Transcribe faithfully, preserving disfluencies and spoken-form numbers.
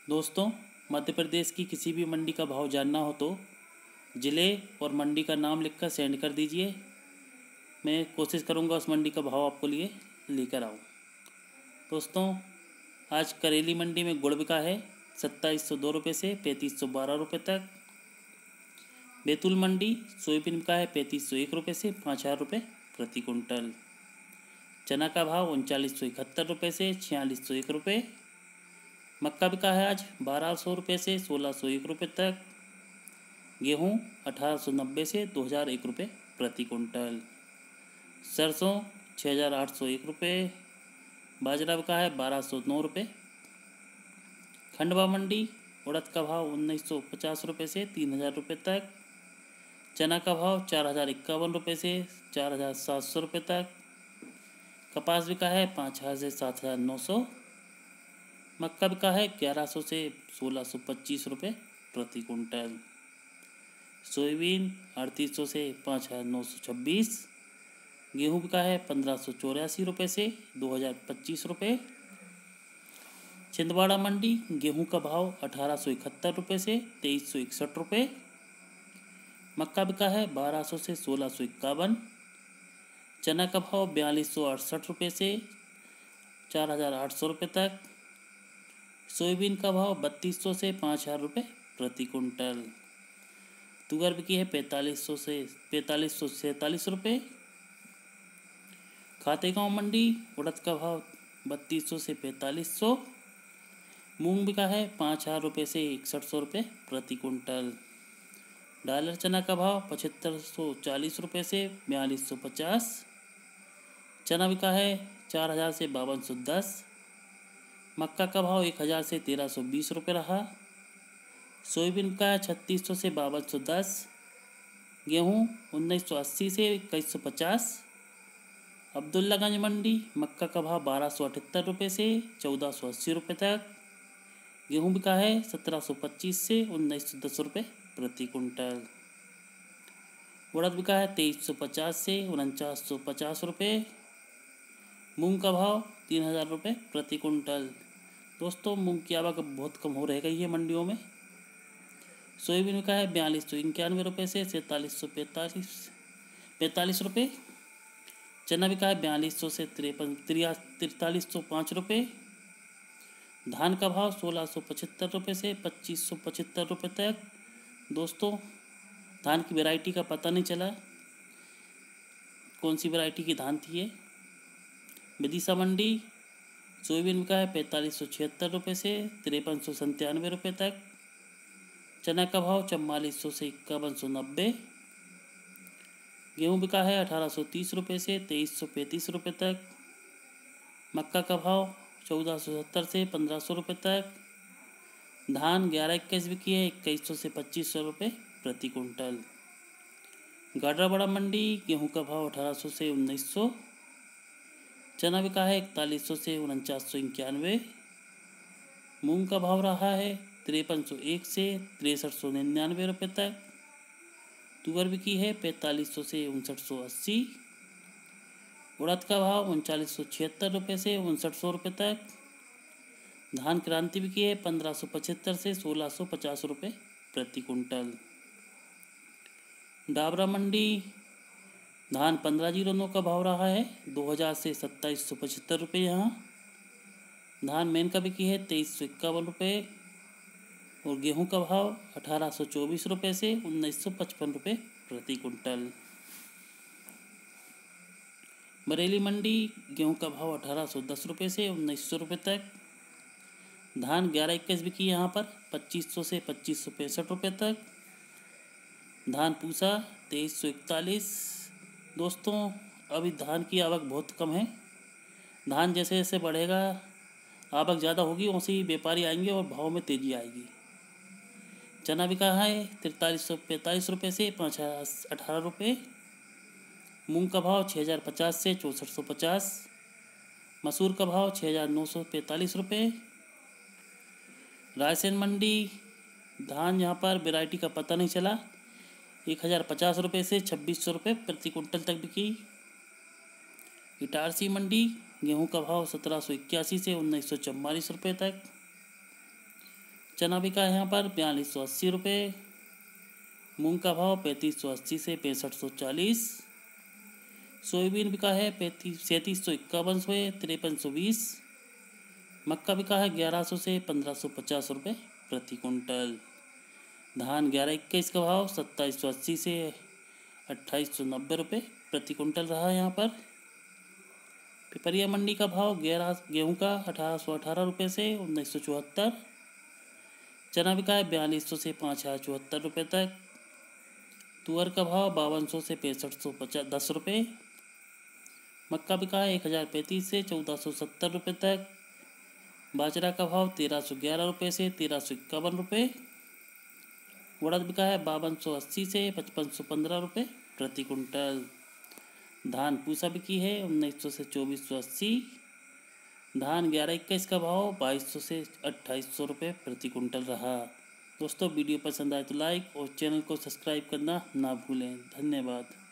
दोस्तों, मध्य प्रदेश की किसी भी मंडी का भाव जानना हो तो ज़िले और मंडी का नाम लिखकर सेंड कर दीजिए। मैं कोशिश करूंगा उस मंडी का भाव आपको लिए लेकर आऊँ। दोस्तों, आज करेली मंडी में गुड़ बिका है सत्ताईस सौ दो रुपये से पैंतीस सौ बारह रुपये तक। बैतूल मंडी सोयाबीन बिका है पैंतीस सौ एक रुपये से पाँच हज़ार रुपये प्रति कुंटल। चना का भाव उनचालीस सौ इकहत्तर रुपये से छियालीस सौ एक रुपये। मक्का बिका है आज बारह सौ रुपये से सोलह सौ एक रुपये तक। गेहूँ अठारह सौ नब्बे से दो हज़ार एक रुपये प्रति कुंटल। सरसों छः हज़ार आठ सौ एक रुपये। बाजरा बिका है बारह सौ नौ रुपये। खंडवा मंडी उड़द का भाव उन्नीस सौ पचास रुपये से तीन हज़ार रुपये तक। चना का भाव चार हज़ार इक्यावन रुपये से चार हज़ार सात सौ रुपये तक। कपास बिका है पाँच हज़ार से सात हज़ार नौ सौ। मक्का बिका है ग्यारह सौ से सोलह सौ पच्चीस रुपये प्रति कुंटल। सोयाबीन अड़तीस सौ से पाँच हज़ार नौ सौ छब्बीस। गेहूँ बिका है पंद्रह सौ चौरासी रुपये से दो हज़ार पच्चीस रुपये। छिंदवाड़ा मंडी गेहूं का भाव अठारह सौ इकहत्तर रुपये से तेईस सौ इकसठ रुपये। मक्का बिका है बारह सौ से सोलह सौ इक्यावन। चना का भाव बयालीस सौ अड़सठ रुपये से चार हज़ार आठ सौ रुपये तक। सोयाबीन का भाव बत्तीस सौ से पाँच हज़ार रुपये प्रति कुंटल। तुअर बिकी है पैंतालीस सौ से पैंतालीस सौ सैंतालीस रुपये। खातेगांव मंडी उड़द का भाव बत्तीस सौ से पैंतालीस सौ। मूंग बिका है पाँच हज़ार रुपये से इकसठ सौ रुपये प्रति कुंटल। डॉलर चना का भाव पचहत्तर सौ चालीस रुपये से बयालीस सौ पचास। चना बिका है चार हज़ार से बावन सौ दस। मक्का का भाव एक हज़ार से तेरह सौ बीस रुपये रहा। सोयाबीन का है छत्तीस सौ से बावन सौ दस। गेहूँ उन्नीस सौ अस्सी से इक्कीस सौ पचास। अब्दुल्लागंज मंडी मक्का का भाव बारह सौ अठहत्तर रुपये से चौदह सौ अस्सी रुपये तक। गेहूँ बिका है सत्रह सौ पच्चीस से उन्नीस सौ दस रुपये प्रति कुंटल। उड़द बिका है तेईस सौ पचास से उनचास सौ पचास रुपये। मूंग का भाव तीन हज़ार रुपये प्रति कुंटल। दोस्तों, मूंग की आवक बहुत कम हो रह गई है मंडियों में। सोयाबीन का है बयालीस सौ इक्यानवे रुपये से सैंतालीस सौ पैंतालीस पैंतालीस रुपये। चना बिका है बयालीस सौ से तिरपन तिरया तिरतालीस सौ पाँच रुपये। धान का भाव सोलह सौ पचहत्तर रुपये से पच्चीस सौ पचहत्तर रुपये तक। दोस्तों, धान की वैरायटी का पता नहीं चला कौन सी वैरायटी की धान थी ये। विदिशा मंडी सोयाबीन का है पैंतालीस सौ छिहत्तर रुपये से तिरपन सौ संतानवे रुपये तक। चना का भाव चवालीस सौ से इक्यावन सौ नब्बे। गेहूँ बिका है अठारह सौ तीस रुपये से तेईस सौ पैंतीस रुपये तक। मक्का का भाव चौदह सौ सत्तर से पंद्रह सौ रुपये तक। धान ग्यारह इक्कीस बिकी है इक्कीस सौ से पच्चीस सौ रुपये प्रति कुंटल। गाडराबड़ा मंडी गेहूँ का भाव अठारह सौ से उन्नीस सौ। चना बिका है इकतालीस सौ से उनचास सौ इक्यानवे। मूंग का भाव रहा है तिरपन सौ एक से तिरसठ सौ निन्यानवे रुपये तक। तुअर बिकी है पैंतालीस सौ से उनसठ सौ अस्सी। उड़द का भाव उनचालीस सौ छिहत्तर रुपये से उनसठ सौ रुपये तक। धान क्रांति बिकी है पंद्रह सौ पचहत्तर से सोलह सौ पचास रुपये प्रति कुंटल। डाबरा मंडी धान पंद्रह जीरो नौ का भाव रहा है दो हज़ार से सत्ताईस सौ पचहत्तर रुपये यहाँ। धान मेन का बिकी है तेईस सौ इक्यावन रुपये। और गेहूं का भाव अठारह सौ चौबीस रुपये से उन्नीस सौ पचपन रुपये प्रति कुंटल। बरेली मंडी गेहूं का भाव अठारह सौ दस रुपये से उन्नीस सौ रुपये तक। धान ग्यारह इक्कीस बिकी यहाँ पर पच्चीस सौ से पच्चीस सौ पैंसठ रुपये तक। धान पूसा तेईस सौ इकतालीस। दोस्तों, अभी धान की आवक बहुत कम है। धान जैसे जैसे बढ़ेगा आवक ज़्यादा होगी, वैसे ही व्यापारी आएंगे और भाव में तेज़ी आएगी। चना बिका है तिरतालीस सौ पैंतालीस रुपये से पाँच हज़ार अठारह रुपये। मूंग का भाव छः हज़ार पचास से चौंसठ सौ पचास। मसूर का भाव छः हज़ार नौ सौ पैंतालीस रुपये। रायसेन मंडी धान यहाँ पर वैरायटी का पता नहीं चला एक हज़ार पचास रुपये से छब्बीस सौ रुपये प्रति कुंटल तक बिकी। इटारसी मंडी गेहूं का भाव सत्रह सौ इक्यासी से उन्नीस सौ चवालीस रुपये तक। चना बिका है यहाँ पर बयालीस सौ अस्सी रुपये। मूंग का भाव पैंतीस सौ अस्सी से पैंसठ सौ चालीस। सोयाबीन बिका है पैंतीस सैंतीस सौ इक्यावन से तिरपन सौ बीस। मक्का बिका है ग्यारह सौ से पंद्रह सौ पचास रुपये प्रति कुंटल। धान ग्यारह इक्कीस का भाव सत्ताईस सौ अस्सी से अट्ठाईस सौ नब्बे रुपये प्रति कुंटल रहा है यहाँ पर। पिपरिया मंडी का भाव ग्यारह गेहूँ का अठारह सौ अठारह रुपये से उन्नीस सौ चौहत्तर। चना बिका है बयालीस सौ से पाँच हज़ार चौहत्तर रुपये तक। तुअर का भाव बावन सौ से पैंसठ सौ पचास दस रुपये। मक्का बिका है एक हज़ार पैंतीस से चौदह सौ सत्तर रुपये तक। बाजरा का भाव तेरह सौ ग्यारह रुपये से तेरह सौ इक्यावन रुपये। उड़द बिका है बावन सौ अस्सी से पचपन सौ पंद्रह रुपये प्रति कुंटल। धान पूसा बिकी है उन्नीस सौ से चौबीस सौ अस्सी। धान ग्यारह इक्कीस का भाव बाईस सौ से अट्ठाईस सौ रुपये प्रति कुंटल रहा। दोस्तों वीडियो पसंद आए तो लाइक और चैनल को सब्सक्राइब करना ना भूलें। धन्यवाद।